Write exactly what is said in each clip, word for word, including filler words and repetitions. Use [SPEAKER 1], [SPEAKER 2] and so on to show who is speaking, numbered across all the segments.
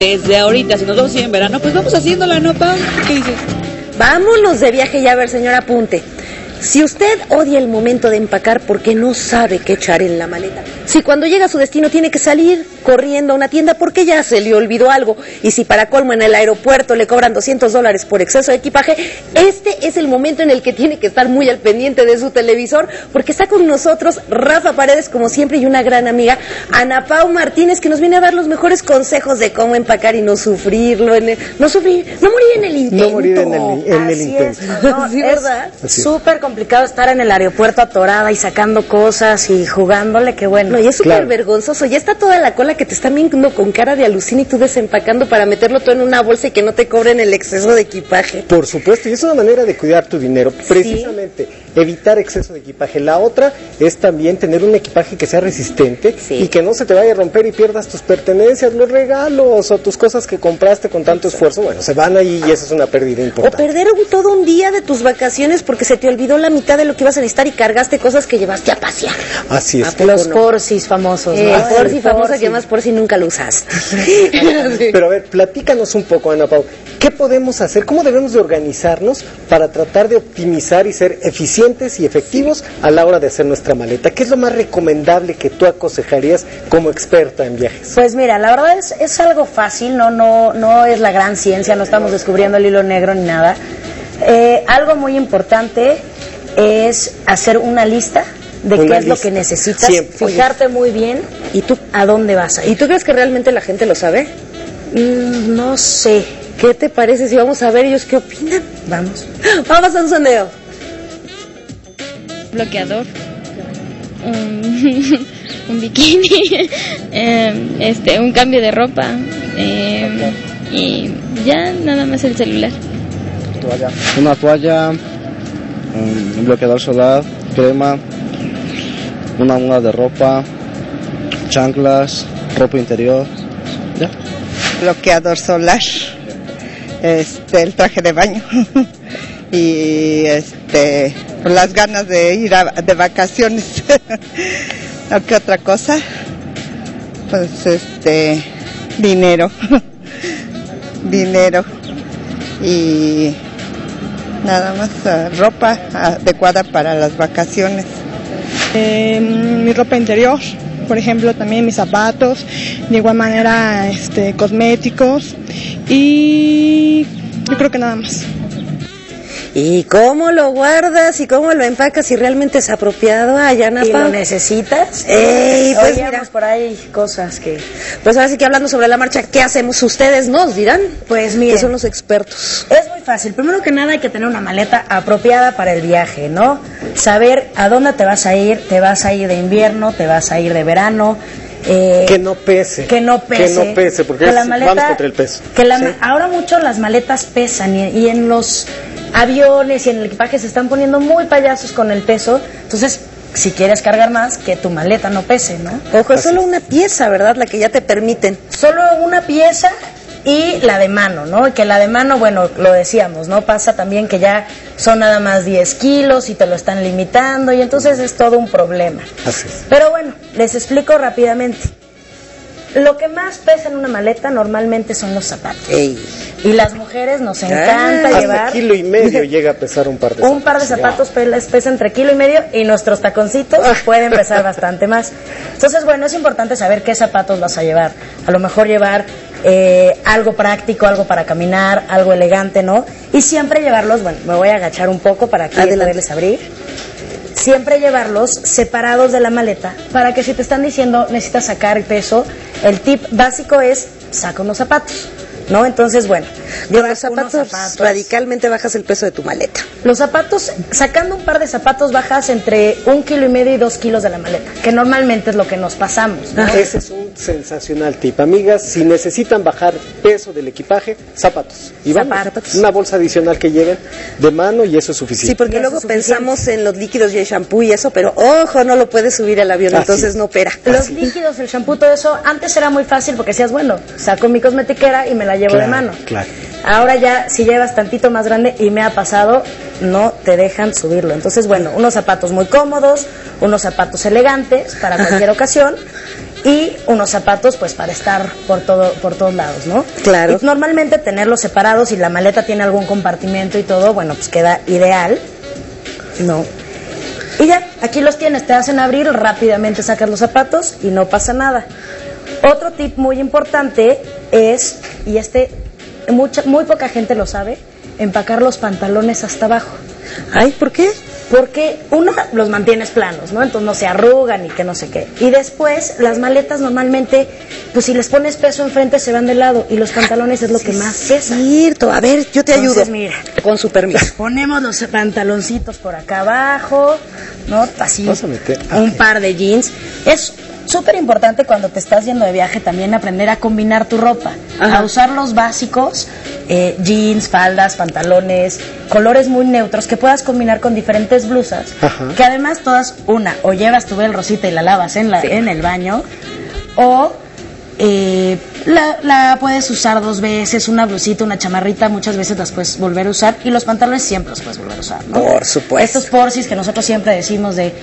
[SPEAKER 1] Desde ahorita, si nos vamos a ir en verano, pues vamos haciéndola, ¿no, Pau? ¿Qué dices?
[SPEAKER 2] Vámonos de viaje ya, a ver, señor, apunte. Si usted odia el momento de empacar porque no sabe qué echar en la maleta, si cuando llega a su destino tiene que salir corriendo a una tienda porque ya se le olvidó algo, y si para colmo en el aeropuerto le cobran doscientos dólares por exceso de equipaje, este es el momento en el que tiene que estar muy al pendiente de su televisor, porque está con nosotros Rafa Paredes, como siempre, y una gran amiga, Ana Pau Martínez, que nos viene a dar los mejores consejos de cómo empacar y no sufrirlo, en el, no sufrir, no morir en el intento.
[SPEAKER 3] No morir en el, en el intento.
[SPEAKER 4] Es, no,
[SPEAKER 2] sí, ¿verdad?
[SPEAKER 4] Es súper complicado estar en el aeropuerto atorada y sacando cosas y jugándole, qué bueno.
[SPEAKER 2] No, y es súper
[SPEAKER 3] Claro.
[SPEAKER 2] vergonzoso, ya está toda la cola que te están viendo con cara de alucina y tú desempacando para meterlo todo en una bolsa y que no te cobren el exceso de equipaje.
[SPEAKER 3] Por supuesto, y es una manera de cuidar tu dinero, precisamente, evitar exceso de equipaje. La otra es también tener un equipaje que sea resistente
[SPEAKER 2] Sí.
[SPEAKER 3] y que no se te vaya a romper y pierdas tus pertenencias, los regalos o tus cosas que compraste con tanto esfuerzo, bueno, se van ahí y eso es una pérdida
[SPEAKER 2] O
[SPEAKER 3] importante.
[SPEAKER 2] perder un, todo un día de tus vacaciones porque se te olvidó la mitad de lo que ibas a necesitar y cargaste cosas que llevaste a pasear.
[SPEAKER 3] Así es.
[SPEAKER 4] Los porcis famosos,
[SPEAKER 2] Eh,
[SPEAKER 4] ¿no?
[SPEAKER 2] por si
[SPEAKER 4] El
[SPEAKER 2] famosa
[SPEAKER 4] porci.
[SPEAKER 2] que más por si nunca lo usaste.
[SPEAKER 3] Pero a ver, platícanos un poco, Ana Pau, ¿qué podemos hacer? ¿Cómo debemos de organizarnos para tratar de optimizar y ser eficientes y efectivos a la hora de hacer nuestra maleta? ¿Qué es lo más recomendable que tú aconsejarías como experta en viajes?
[SPEAKER 4] Pues mira, la verdad es, es algo fácil, no, no, no es la gran ciencia, no estamos descubriendo el hilo negro ni nada. Eh, algo muy importante es hacer una lista de
[SPEAKER 3] Una
[SPEAKER 4] qué es lo
[SPEAKER 3] lista.
[SPEAKER 4] que necesitas,
[SPEAKER 3] Siempre.
[SPEAKER 4] fijarte muy bien
[SPEAKER 2] ¿Y tú,
[SPEAKER 4] a dónde vas a ir.
[SPEAKER 2] ¿Y tú crees que realmente la gente lo sabe?
[SPEAKER 4] Mm, no sé,
[SPEAKER 2] ¿Qué te parece si vamos a ver ellos qué opinan?
[SPEAKER 4] vamos.
[SPEAKER 2] Vamos a un sondeo.
[SPEAKER 5] Bloqueador, un, un bikini, eh, este, un cambio de ropa eh, y ya nada más el celular.
[SPEAKER 6] Una toalla, un bloqueador solar, crema, una muda de ropa, chanclas, ropa interior, ya.
[SPEAKER 7] Bloqueador solar, este, el traje de baño y este, las ganas de ir a, de vacaciones. ¿O qué otra cosa? Pues este, dinero, dinero y nada más uh, ropa adecuada para las vacaciones.
[SPEAKER 8] Eh, mi ropa interior, por ejemplo, también mis zapatos, de igual manera este, cosméticos y yo creo que nada más.
[SPEAKER 2] ¿Y cómo lo guardas y cómo lo empacas si realmente es apropiado? Ay, Ana
[SPEAKER 4] ¿Y
[SPEAKER 2] Pau.
[SPEAKER 4] lo necesitas?
[SPEAKER 2] Ey, pues
[SPEAKER 4] Oíamos
[SPEAKER 2] mira.
[SPEAKER 4] por ahí cosas que...
[SPEAKER 2] Pues ahora sí que hablando sobre la marcha, ¿qué hacemos? Ustedes nos dirán.
[SPEAKER 4] Pues
[SPEAKER 2] Que
[SPEAKER 4] miren,
[SPEAKER 2] son los expertos.
[SPEAKER 4] es muy fácil. Primero que nada hay que tener una maleta apropiada para el viaje, ¿no? Saber a dónde te vas a ir, te vas a ir de invierno, te vas a ir de verano. Eh,
[SPEAKER 3] Que no pese.
[SPEAKER 4] que no pese.
[SPEAKER 3] Que no pese, porque
[SPEAKER 4] Que
[SPEAKER 3] es-
[SPEAKER 4] la maleta-
[SPEAKER 3] vamos contra el peso.
[SPEAKER 4] Que la,
[SPEAKER 3] Sí.
[SPEAKER 4] Ahora mucho las maletas pesan y, y en los aviones y en el equipaje se están poniendo muy payasos con el peso. Entonces, si quieres cargar más, que tu maleta no pese, ¿no?
[SPEAKER 2] Ojo, es solo una pieza, ¿verdad? La que ya te permiten.
[SPEAKER 4] Solo una pieza y la de mano, ¿no? Y que la de mano, bueno, lo decíamos, ¿no? Pasa también que ya son nada más diez kilos y te lo están limitando y entonces es todo un problema.
[SPEAKER 3] Así es.
[SPEAKER 4] Pero bueno, les explico rápidamente. Lo que más pesa en una maleta normalmente son los zapatos.
[SPEAKER 2] Ey.
[SPEAKER 4] Y las mujeres nos encanta
[SPEAKER 3] Hasta
[SPEAKER 4] llevar
[SPEAKER 3] kilo y medio llega a pesar un par de
[SPEAKER 4] un par de zapatos, pelas pesa entre kilo y medio y nuestros taconcitos pueden pesar bastante más. Entonces, bueno, es importante saber qué zapatos vas a llevar. A lo mejor llevar eh, algo práctico, algo para caminar, algo elegante, ¿no? Y siempre llevarlos, bueno, me voy a agachar un poco para aquí
[SPEAKER 2] Adelante.
[SPEAKER 4] poderles abrir. Siempre llevarlos separados de la maleta para que si te están diciendo necesitas sacar peso, el tip básico es saca unos zapatos, ¿no? Entonces, bueno,
[SPEAKER 2] Con
[SPEAKER 4] llevar
[SPEAKER 2] los zapatos,
[SPEAKER 4] unos zapatos.
[SPEAKER 2] radicalmente bajas el peso de tu maleta.
[SPEAKER 4] Los zapatos, sacando un par de zapatos bajas entre un kilo y medio y dos kilos de la maleta, que normalmente es lo que nos pasamos, ¿no?
[SPEAKER 3] Ese es un sensacional tip. Amigas, si necesitan bajar peso del equipaje, zapatos. Y vamos,
[SPEAKER 4] Zapatos.
[SPEAKER 3] una bolsa adicional que lleven de mano y eso es
[SPEAKER 2] Sí,
[SPEAKER 3] suficiente.
[SPEAKER 2] porque
[SPEAKER 4] Y eso
[SPEAKER 2] luego
[SPEAKER 4] es suficiente.
[SPEAKER 2] pensamos en los líquidos y el shampoo y eso, pero ojo, no lo puedes subir al avión,
[SPEAKER 3] Así
[SPEAKER 2] entonces
[SPEAKER 3] es.
[SPEAKER 2] no opera.
[SPEAKER 4] Los líquidos, el shampoo, todo eso, antes era muy fácil porque decías, bueno, saco mi cosmetiquera y me la llevo
[SPEAKER 3] Claro,
[SPEAKER 4] de mano.
[SPEAKER 3] claro.
[SPEAKER 4] Ahora ya, si llevas tantito más grande, y me ha pasado, no te dejan subirlo. Entonces, bueno, unos zapatos muy cómodos, unos zapatos elegantes para cualquier ocasión, y unos zapatos pues para estar por todo por todos lados, ¿no?
[SPEAKER 2] Claro.
[SPEAKER 4] Y normalmente tenerlos separados, si la maleta tiene algún compartimento y todo, bueno, pues queda ideal, ¿no? Y ya, aquí los tienes, te hacen abrir, rápidamente sacas los zapatos y no pasa nada. Otro tip muy importante es, y este mucha muy poca gente lo sabe, empacar los pantalones hasta abajo.
[SPEAKER 2] Ay, ¿por qué?
[SPEAKER 4] Porque uno, los mantienes planos, ¿no? Entonces no se arrugan y que no sé qué. Y después, las maletas normalmente, pues si les pones peso enfrente se van de lado y los pantalones es lo que más pesa.
[SPEAKER 2] Cierto, a ver, yo te
[SPEAKER 4] Entonces,
[SPEAKER 2] ayudo.
[SPEAKER 4] mira,
[SPEAKER 2] con su permiso.
[SPEAKER 4] ponemos los pantaloncitos por acá abajo, ¿no? Así,
[SPEAKER 3] Vas a meter-
[SPEAKER 4] un
[SPEAKER 3] ok.
[SPEAKER 4] par de jeans. Es súper importante cuando te estás yendo de viaje también aprender a combinar tu ropa,
[SPEAKER 2] Ajá.
[SPEAKER 4] a usar los básicos, eh, jeans, faldas, pantalones, colores muy neutros que puedas combinar con diferentes blusas,
[SPEAKER 3] Ajá.
[SPEAKER 4] que además todas, una, o llevas tu Bel Rosita y la lavas en, la, en el baño, o eh, la, la puedes usar dos veces, una blusita, una chamarrita, muchas veces las puedes volver a usar, y los pantalones siempre los puedes volver a usar, ¿no?
[SPEAKER 2] Por supuesto.
[SPEAKER 4] Estos porsis que nosotros siempre decimos de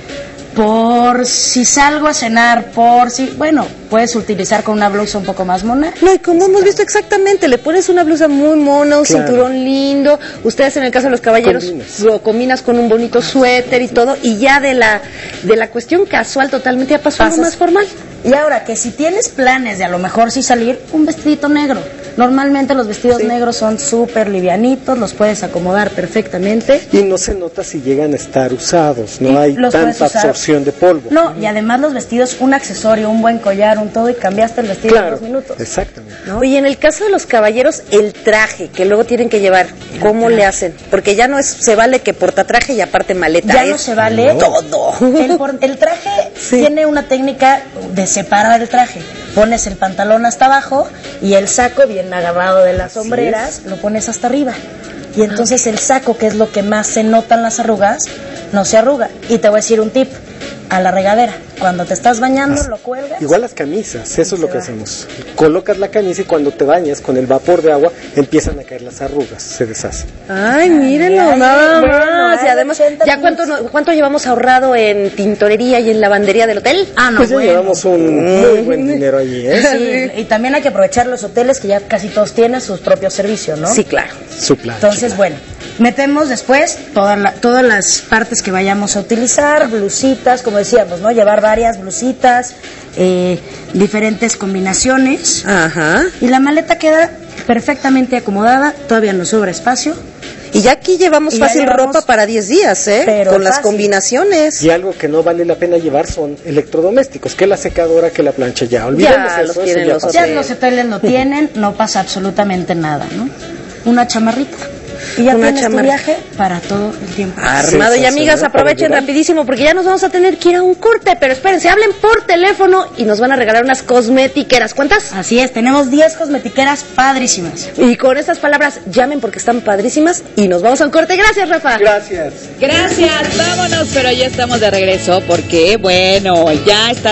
[SPEAKER 4] por si salgo a cenar, por si, bueno, puedes utilizar con una blusa un poco más mona.
[SPEAKER 2] No, y como hemos visto exactamente, le pones una blusa muy mona, un
[SPEAKER 3] Claro.
[SPEAKER 2] cinturón lindo, ustedes en el caso de los caballeros
[SPEAKER 3] Combinas.
[SPEAKER 2] lo combinas con un bonito suéter y todo, y ya de la de la cuestión casual totalmente ya pasó algo
[SPEAKER 4] Pasas-
[SPEAKER 2] más formal.
[SPEAKER 4] Y ahora que si tienes planes de a lo mejor sí salir, un vestidito negro. Normalmente los vestidos
[SPEAKER 3] Sí.
[SPEAKER 4] negros son súper livianitos, los puedes acomodar perfectamente.
[SPEAKER 3] Y no se nota si llegan a estar usados, no
[SPEAKER 4] Y
[SPEAKER 3] hay
[SPEAKER 4] los puedes
[SPEAKER 3] tanta
[SPEAKER 4] usar.
[SPEAKER 3] absorción de polvo.
[SPEAKER 4] No, y además los vestidos, un accesorio, un buen collar, un todo, y cambiaste el vestido en
[SPEAKER 3] Claro,
[SPEAKER 4] dos minutos.
[SPEAKER 3] exactamente.
[SPEAKER 2] ¿No? Y en el caso de los caballeros, el traje que luego tienen que llevar, ¿cómo le hacen? Porque ya no es, se vale que portatraje y aparte maleta.
[SPEAKER 4] Ya
[SPEAKER 2] es
[SPEAKER 4] no se vale
[SPEAKER 2] todo.
[SPEAKER 4] El, por- el traje
[SPEAKER 2] Sí.
[SPEAKER 4] tiene una técnica de separar el traje. Pones el pantalón hasta abajo y el saco bien agarrado de las sombreras lo pones hasta arriba. Y entonces el saco, que es lo que más se notan las arrugas, no se arruga. Y te voy a decir un tip, a la regadera. Cuando te estás bañando, lo cuelgas.
[SPEAKER 3] Igual las camisas, eso es lo
[SPEAKER 4] se
[SPEAKER 3] que
[SPEAKER 4] va.
[SPEAKER 3] hacemos. Colocas la camisa y cuando te bañas con el vapor de agua empiezan a caer las arrugas, se deshacen.
[SPEAKER 2] Ay, mírenlo,
[SPEAKER 4] Ay,
[SPEAKER 2] nada
[SPEAKER 4] bueno,
[SPEAKER 2] más. Y
[SPEAKER 4] hay
[SPEAKER 2] además,
[SPEAKER 4] ochenta
[SPEAKER 2] ¿ya cuánto, no- cuánto llevamos ahorrado en tintorería y en lavandería del hotel?
[SPEAKER 4] Ah, no,
[SPEAKER 3] Pues ya
[SPEAKER 4] bueno.
[SPEAKER 3] llevamos un muy buen dinero allí, ¿eh?
[SPEAKER 4] Sí, y también hay que aprovechar los hoteles que ya casi todos tienen sus propios servicios, ¿no?
[SPEAKER 2] Sí, claro.
[SPEAKER 3] Su plan.
[SPEAKER 4] Entonces, bueno, metemos después toda la- todas las partes que vayamos a utilizar, blusitas, como decíamos, ¿no? Llevar varias blusitas, eh, diferentes combinaciones.
[SPEAKER 2] Ajá.
[SPEAKER 4] Y la maleta queda perfectamente acomodada, todavía nos sobra espacio.
[SPEAKER 2] Y ya aquí llevamos
[SPEAKER 4] Y ya
[SPEAKER 2] fácil
[SPEAKER 4] llevamos-
[SPEAKER 2] ropa para diez días, ¿eh?
[SPEAKER 4] Pero
[SPEAKER 2] Con las
[SPEAKER 4] fácil.
[SPEAKER 2] combinaciones.
[SPEAKER 3] Y algo que no vale la pena llevar son electrodomésticos, que la secadora, que la plancha ya. Olvidemos
[SPEAKER 2] Ya los
[SPEAKER 3] eso, eso
[SPEAKER 2] tienen
[SPEAKER 3] ya
[SPEAKER 2] los
[SPEAKER 3] pasó.
[SPEAKER 4] Ya los hoteles lo tienen, no pasa absolutamente nada, ¿no? Una chamarrita. Y ya
[SPEAKER 2] Una
[SPEAKER 4] tienes
[SPEAKER 2] chamarra.
[SPEAKER 4] tu viaje para todo el tiempo.
[SPEAKER 2] Armado. Y
[SPEAKER 3] Sensacional
[SPEAKER 2] amigas,
[SPEAKER 3] para
[SPEAKER 2] aprovechen
[SPEAKER 3] llevar.
[SPEAKER 2] rapidísimo porque ya nos vamos a tener que ir a un corte. Pero espérense, hablen por teléfono y nos van a regalar unas cosmetiqueras. ¿Cuántas?
[SPEAKER 4] Así es, tenemos diez cosmetiqueras padrísimas.
[SPEAKER 2] Y con estas palabras, llamen porque están padrísimas y nos vamos a un corte. Gracias, Rafa.
[SPEAKER 3] Gracias.
[SPEAKER 1] Gracias, vámonos, pero ya estamos de regreso porque, bueno, ya está